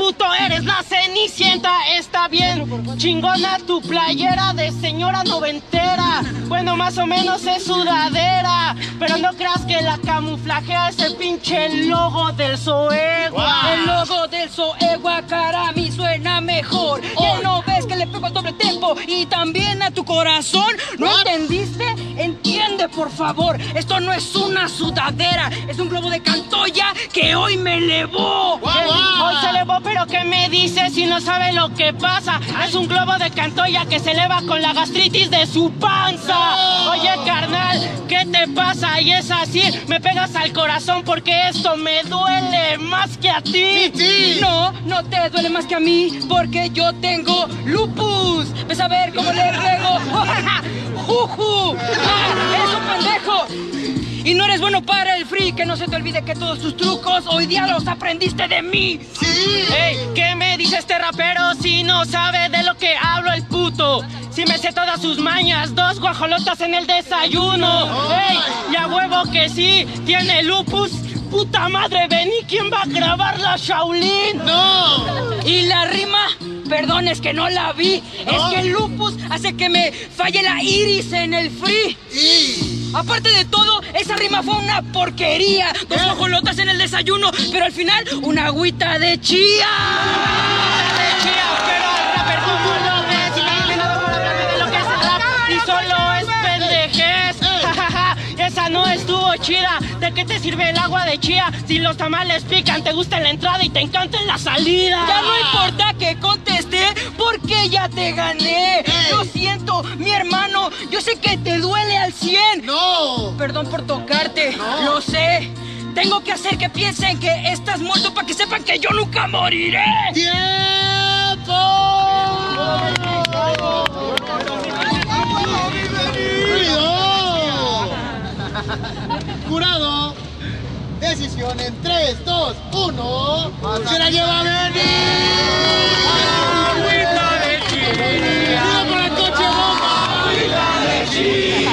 puto eres la Cenicienta. Está bien chingona tu playera de señora noventera. Bueno, más o menos es sudadera, pero no creas que la camuflajea ese pinche logo del Zoegua. El logo del Zoegua, cara, a mí suena mejor. ¿Que no ves que le pego al doble tempo y también a tu corazón? ¿No entendiste? Entiende, por favor. Esto no es una sudadera, es un globo de Cantoya que hoy me elevó. Hoy se elevó, pero ¿qué me dice si no sabe lo que pasa? Es un globo de Cantoya que se eleva con la gastritis de su panza. Oye, carnal, ¿qué te pasa? Y es así, me pegas al corazón porque esto me duele más que a ti. No, no te duele más que a mí porque yo tengo lupus. ¿Ves a ver cómo le pego? ¡Juju! ¡Eres un pendejo! Y no eres bueno para el free, que no se te olvide que todos tus trucos hoy día los aprendiste de mí. Ey, ¿qué me dice este rapero si no sabe de lo que hablo el puto? Si me sé todas sus mañas, 2 guajolotas en el desayuno. Ey, y a huevo que sí, tiene lupus. Puta madre, vení, ¿quién va a grabar la Shaolin? ¡No! Y la rima, perdón, es que no la vi. Es que el lupus hace que me falle la iris en el free. Aparte de todo, esa rima fue una porquería. 2 guajolotas en el desayuno, pero al final una agüita de chía. Pero al rapper tú no lo ves y me has venido por hablarme de lo que es el rap y solo es pendejez. Esa no estuvo chida. ¿De qué te sirve el agua de chía si los tamales pican, te gusta en la entrada y te encanta en la salida? Ya no importa que contesté porque ya te gané. Lo siento, mi hermano, yo sé que te duele al 100. ¡No! Perdón por tocarte, lo sé. Tengo que hacer que piensen que estás muerto para que sepan que yo nunca moriré. ¡Tiempo! Jurado, decisión en 3, 2, 1. ¡Se la lleva Benny! ¡Agüita de chía! ¡Mira por el coche bomba! ¡Agüita de chía!